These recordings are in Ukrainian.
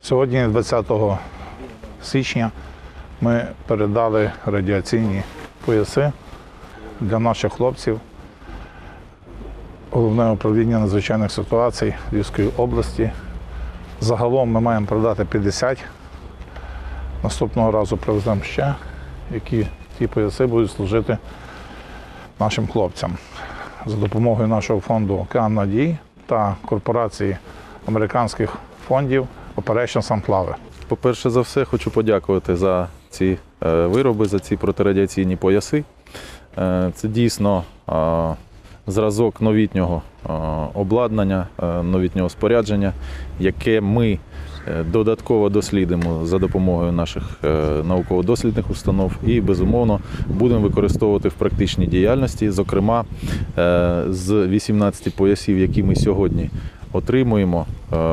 Сьогодні, 20 січня, ми передали радіаційні пояси для наших хлопців. Головне управління надзвичайних ситуацій Львівської області. Загалом ми маємо продати 50. Наступного разу привеземо ще, які ті пояси будуть служити нашим хлопцям. За допомогою нашого фонду «Океан надій» та корпорації американських фондів Operation Sunflower. По-перше за все, хочу подякувати за ці вироби, за ці протирадіаційні пояси. Це дійсно зразок новітнього обладнання, новітнього спорядження, яке ми додатково дослідимо за допомогою наших науково-дослідних установ і, безумовно, будемо використовувати в практичній діяльності. Зокрема, з 18 поясів, які ми сьогодні отримуємо,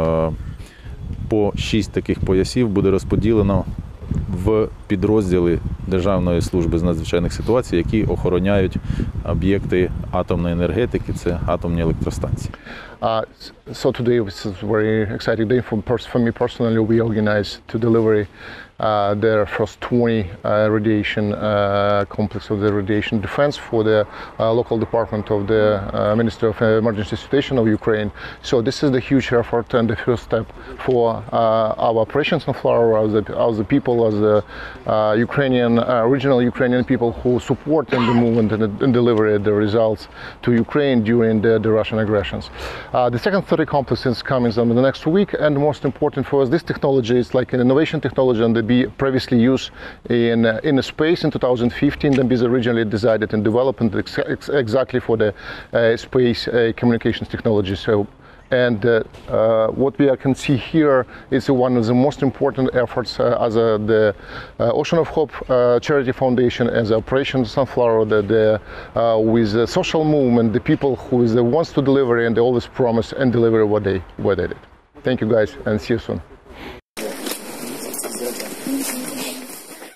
по 6 таких поясів буде розподілено в підрозділи Державної служби з надзвичайних ситуацій, які охороняють об'єкти атомної енергетики, це атомні електростанції. So today was a very exciting day for me personally. We organized to deliver their first 20 radiation complex of the radiation defense for the local department of the Ministry of Emergency Situation of Ukraine. So this is the huge effort and the first step for our operations on Sunflower, as the people, as the Ukrainian, original Ukrainian people who support in the movement and deliver the results to Ukraine during the Russian aggressions. The second 30 complex is coming in the next week, and most important for us, this technology is like an innovation technology and they be previously used in space in 2015, then was originally designed and developed exactly for the space communications technology. So, and what we can see here is one of the most important efforts as the Ocean of Hope Charity Foundation and the Operation Sunflower, with the social movement, the people who is the ones to deliver and they always promise and deliver what they did. Thank you guys and see you soon.